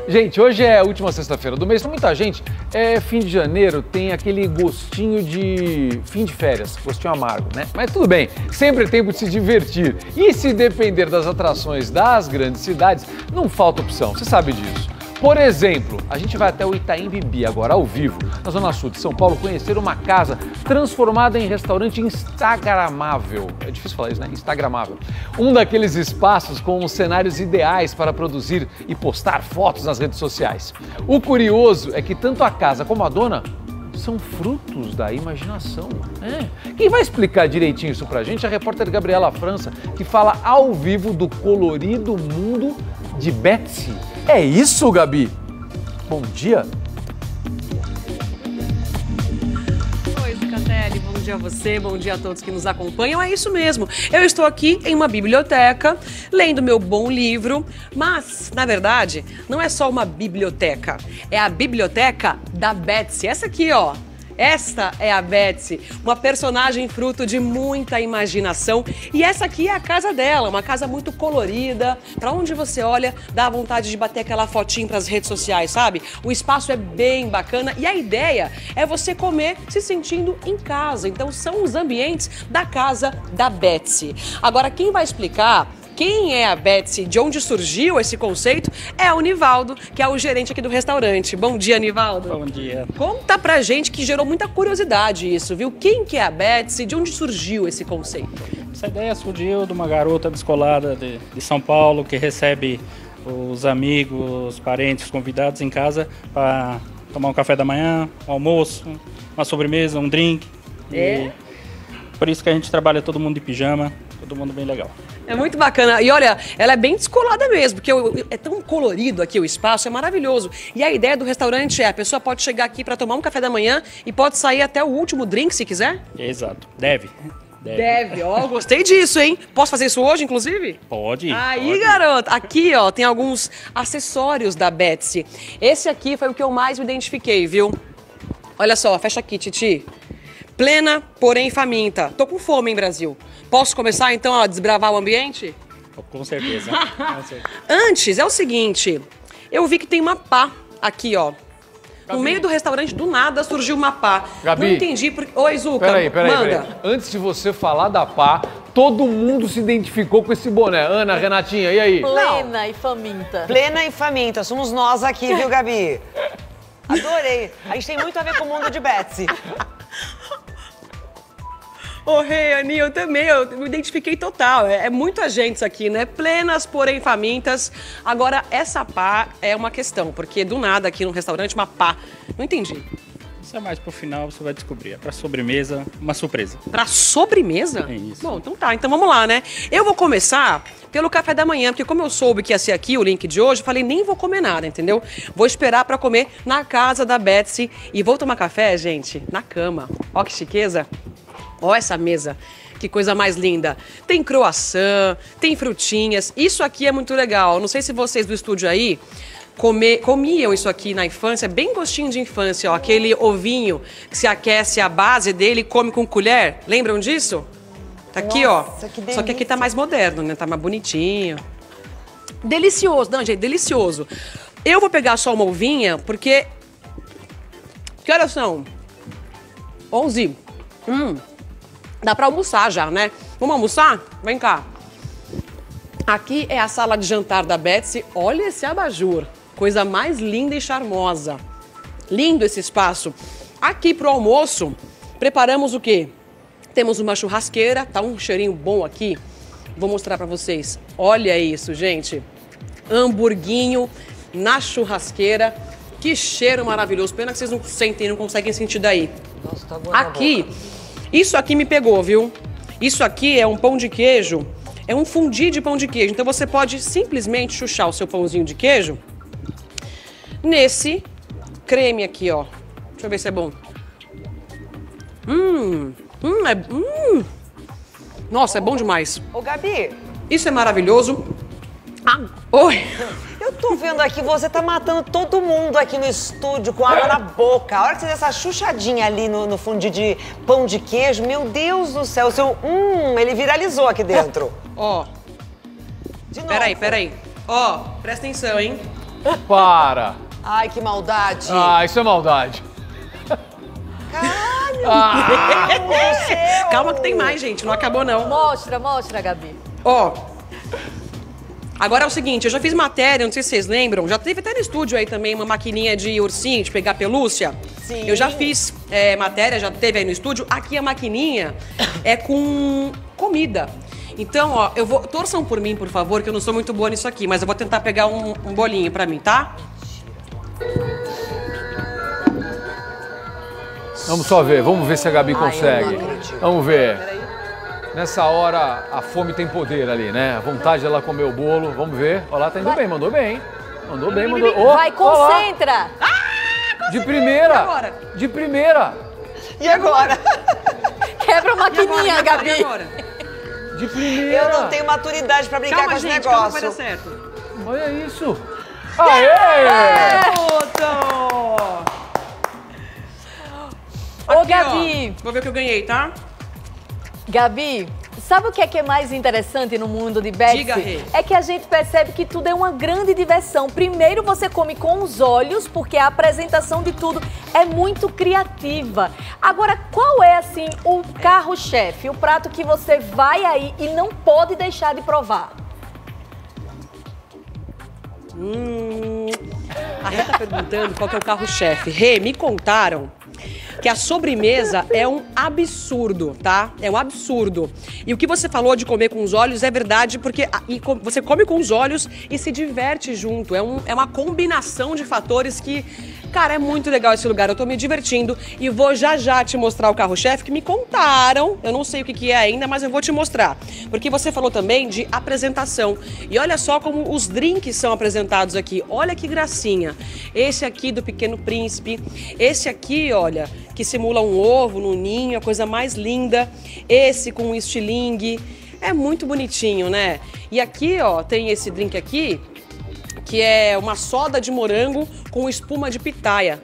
Gente, hoje é a última sexta-feira do mês. Para muita gente, fim de janeiro tem aquele gostinho de fim de férias, gostinho amargo, né? Mas tudo bem, sempre é tempo de se divertir. E se depender das atrações das grandes cidades, não falta opção, você sabe disso. Por exemplo, a gente vai até o Itaim Bibi, agora ao vivo, na Zona Sul de São Paulo, conhecer uma casa transformada em restaurante instagramável. É difícil falar isso, né? Instagramável. Um daqueles espaços com os cenários ideais para produzir e postar fotos nas redes sociais. O curioso é que tanto a casa como a dona são frutos da imaginação. Quem vai explicar direitinho isso pra gente é a repórter Gabriela França, que fala ao vivo do colorido mundo de Betsy. É isso, Gabi? Bom dia. Oi, Zucatelli, bom dia a você, bom dia a todos que nos acompanham. É isso mesmo, eu estou aqui em uma biblioteca, lendo meu bom livro, mas, na verdade, não é só uma biblioteca, é a biblioteca da Betsy. Essa aqui, ó. Esta é a Betsy, uma personagem fruto de muita imaginação, e essa aqui é a casa dela, uma casa muito colorida, para onde você olha dá vontade de bater aquela fotinho para as redes sociais, sabe? O espaço é bem bacana e a ideia é você comer se sentindo em casa, então são os ambientes da casa da Betsy. Agora, quem vai explicar quem é a Betsy, de onde surgiu esse conceito, é o Nivaldo, que é o gerente aqui do restaurante. Bom dia, Nivaldo. Bom dia. Conta pra gente, que gerou muita curiosidade isso, viu? Quem que é a Betsy, de onde surgiu esse conceito? Essa ideia surgiu de uma garota descolada de São Paulo, que recebe os amigos, os parentes, os convidados em casa para tomar um café da manhã, um almoço, uma sobremesa, um drink. E por isso que a gente trabalha todo mundo de pijama, todo mundo bem legal. É muito bacana. E olha, ela é bem descolada mesmo, porque é tão colorido aqui o espaço, é maravilhoso. E a ideia do restaurante é, a pessoa pode chegar aqui para tomar um café da manhã e pode sair até o último drink, se quiser? Exato. Deve. Ó, gostei disso, hein? Posso fazer isso hoje, inclusive? Pode. Aí, pode. garota, aqui, ó, tem alguns acessórios da Betsy. Esse aqui foi o que eu mais me identifiquei, viu? Olha só, fecha aqui, Titi. Plena, porém faminta. Tô com fome, hein, Brasil? Posso começar, então, a desbravar o ambiente? Com certeza. Antes, é o seguinte, eu vi que tem uma pá aqui, ó. No meio do restaurante, do nada, surgiu uma pá. Gabi, não entendi porque... Oi, Zuca, Peraí. manda. Antes de você falar da pá, todo mundo se identificou com esse boné. Ana, Renatinha, e aí? Plena e faminta. Plena e faminta, somos nós aqui, viu, Gabi? Adorei. A gente tem muito a ver com o mundo de Betsy. Ô, Rei, Aninha, eu também, eu me identifiquei total. É muita gente isso aqui, né? Plenas, porém famintas. Agora, essa pá é uma questão, porque do nada aqui no restaurante, uma pá. Não entendi. Isso é mais pro final, você vai descobrir. É pra sobremesa, uma surpresa. Pra sobremesa? É isso. Bom, então tá. Então vamos lá, né? Eu vou começar pelo café da manhã, porque como eu soube que ia ser aqui o link de hoje, eu falei, nem vou comer nada, entendeu? Vou esperar pra comer na casa da Betsy e vou tomar café, gente, na cama. Ó que chiqueza. Ó essa mesa, que coisa mais linda. Tem croissant, tem frutinhas. Isso aqui é muito legal. Não sei se vocês do estúdio aí comiam isso aqui na infância. Bem gostinho de infância, ó. Aquele ovinho que se aquece a base dele e come com colher. Lembram disso? Tá aqui, Nossa, ó. que Só que aqui tá mais moderno, né? Tá mais bonitinho. Delicioso. Não, gente, delicioso. Eu vou pegar só uma ovinha, porque... Que horas são? 11. Dá pra almoçar já, né? Vamos almoçar? Vem cá. Aqui é a sala de jantar da Betsy. Olha esse abajur. Coisa mais linda e charmosa. Lindo esse espaço. Aqui pro almoço, preparamos o quê? Temos uma churrasqueira. Tá um cheirinho bom aqui. Vou mostrar pra vocês. Olha isso, gente. Hamburguinho na churrasqueira. Que cheiro maravilhoso. Pena que vocês não sentem, não conseguem sentir daí. Nossa, tá boa aqui... Isso aqui me pegou, viu? Isso aqui é um pão de queijo, é um fundi de pão de queijo. Então você pode simplesmente chuchar o seu pãozinho de queijo nesse creme aqui, ó. Deixa eu ver se é bom. Nossa, é bom demais. Ô, Gabi. Isso é maravilhoso. Oi. Eu tô vendo aqui, você tá matando todo mundo aqui no estúdio com água na boca. A hora que você deu essa chuchadinha ali no fundi de pão de queijo, meu Deus do céu, o seu ele viralizou aqui dentro. Ó. De novo. Peraí. Ó, presta atenção, hein? Para. Ai, que maldade. Ah, isso é maldade. Caralho! Calma que tem mais, gente. Não acabou, não. Mostra, Gabi. Ó, agora é o seguinte, eu já fiz matéria, não sei se vocês lembram, já teve até no estúdio aí também uma maquininha de ursinho, de pegar pelúcia. Sim. Eu já fiz matéria, já teve aí no estúdio. Aqui a maquininha é com comida. Então, ó, torçam por mim, por favor, que eu não sou muito boa nisso aqui, mas eu vou tentar pegar um bolinho pra mim, tá? Vamos só ver, vamos ver se a Gabi consegue. eu não acredito. Vamos ver. Nessa hora, a fome tem poder ali, né? A vontade dela comer o bolo. Vamos ver. Olha lá, tá indo bem, mandou bem. Mandou bem, mandou... Oh, Vai, ó lá. concentra. De primeira. E agora? De primeira. E agora? Quebra a maquininha, Gabi. E agora? De primeira. Eu não tenho maturidade pra brincar Calma, com esse gente, calma que vai dar negócio. certo. Olha isso. Aê! Puta! Ô, Aqui, Gabi. ó. Vou ver o que eu ganhei, tá? Gabi, sabe o que é mais interessante no mundo de Betsy? Diga, Rê. É que a gente percebe que tudo é uma grande diversão. Primeiro você come com os olhos, porque a apresentação de tudo é muito criativa. Agora, qual é, assim, o carro-chefe, o prato que você vai aí e não pode deixar de provar? A Rê tá perguntando qual que é o carro-chefe. Rê, me contaram que a sobremesa é um absurdo, tá? É um absurdo. E o que você falou de comer com os olhos é verdade, porque você come com os olhos e se diverte junto. É uma combinação de fatores que, cara, é muito legal esse lugar. Eu tô me divertindo e vou já te mostrar o carro-chefe que me contaram. Eu não sei o que é ainda, mas eu vou te mostrar. Porque você falou também de apresentação. E olha só como os drinks são apresentados aqui. Olha que gracinha. Esse aqui do Pequeno Príncipe. Esse aqui, olha, que simula um ovo no ninho, a coisa mais linda. Esse com um estilingue. É muito bonitinho, né? E aqui, ó, tem esse drink aqui, que é uma soda de morango com espuma de pitaia.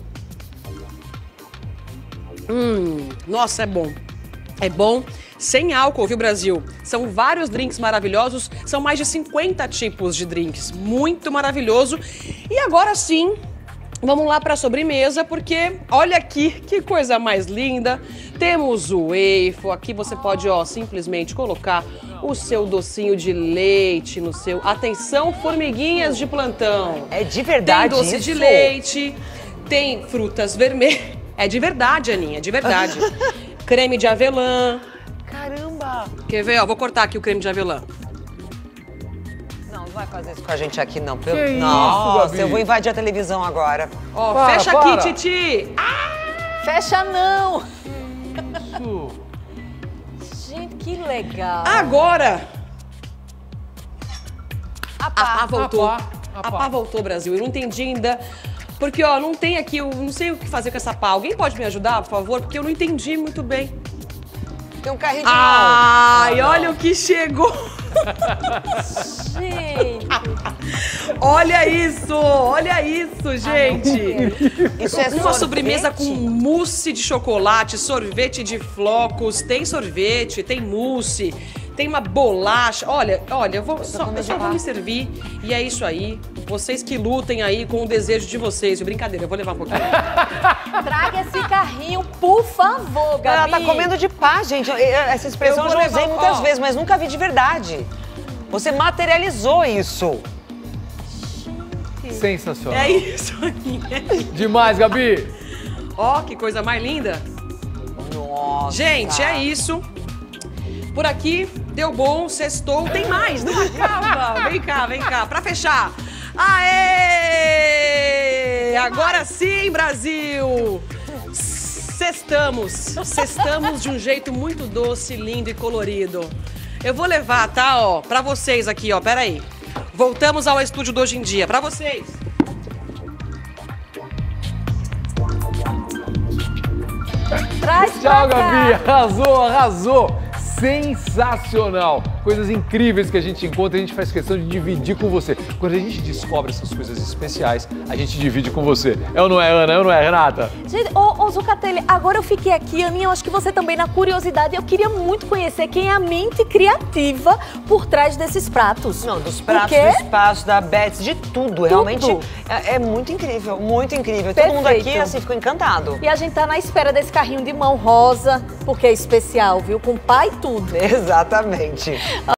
Nossa, é bom. É bom. Sem álcool, viu, Brasil? São vários drinks maravilhosos, são mais de 50 tipos de drinks. Muito maravilhoso. E agora sim, vamos lá para a sobremesa, porque olha aqui que coisa mais linda. Temos o waffle, aqui você pode, ó, simplesmente colocar o seu docinho de leite no seu... Atenção, formiguinhas de plantão. É de verdade Tem doce isso? de leite, tem frutas vermelhas. É de verdade, Aninha, é de verdade. Creme de avelã. Caramba! Quer ver, ó, vou cortar aqui o creme de avelã. Não vai fazer isso com a gente aqui, não. Que isso, Nossa, Gabi? eu vou invadir a televisão agora. Ó, Para, fecha para. aqui, Titi. Fecha não! Isso. Gente, que legal. Agora, A a pá. pá voltou. A pá. A pá voltou, Brasil. Eu não entendi ainda. Porque, ó, não tem aqui, eu não sei o que fazer com essa pá. Alguém pode me ajudar, por favor? Porque eu não entendi muito bem. Tem um carrinho de mão. Ai, olha o que chegou. Gente, Olha isso, gente. Isso é Uma sobremesa sorvete? com mousse de chocolate, sorvete de flocos, tem sorvete, tem mousse, tem uma bolacha. Olha, eu só vou me servir e é isso aí. Vocês que lutem aí com o desejo de vocês. Brincadeira, eu vou levar um pouquinho. traga esse carrinho, por favor, Gabi. Ela tá comendo de pá, gente. Essa expressão eu Eu vou já usei levar, muitas ó. vezes, mas nunca vi de verdade. Você materializou isso. Sensacional. É isso aí. Demais, Gabi. Ó, que coisa mais linda. Nossa. Gente, é isso. Por aqui, deu bom, sextou. Tem mais, não acaba. Vem cá, pra fechar. Aê! Agora sim, Brasil! Sextamos de um jeito muito doce, lindo e colorido. Eu vou levar, tá, ó, pra vocês aqui, ó, peraí. Voltamos ao estúdio do Hoje em Dia, pra vocês. Traz pra Tchau, cá. Gabi. Arrasou. Sensacional. coisas incríveis que a gente encontra e a gente faz questão de dividir com você. Quando a gente descobre essas coisas especiais, a gente divide com você. É ou não é, Ana? É ou não é, Renata? Gente, ô Zucatelli, agora eu fiquei aqui, Aninha, eu acho que você também, na curiosidade, eu queria muito conhecer quem é a mente criativa por trás desses pratos. Não, dos pratos, do espaço, da Betsy, de tudo. Realmente é muito incrível, muito incrível. Todo mundo aqui, assim, ficou encantado. E a gente tá na espera desse carrinho de mão rosa, porque é especial, viu? Com pai e tudo. Exatamente.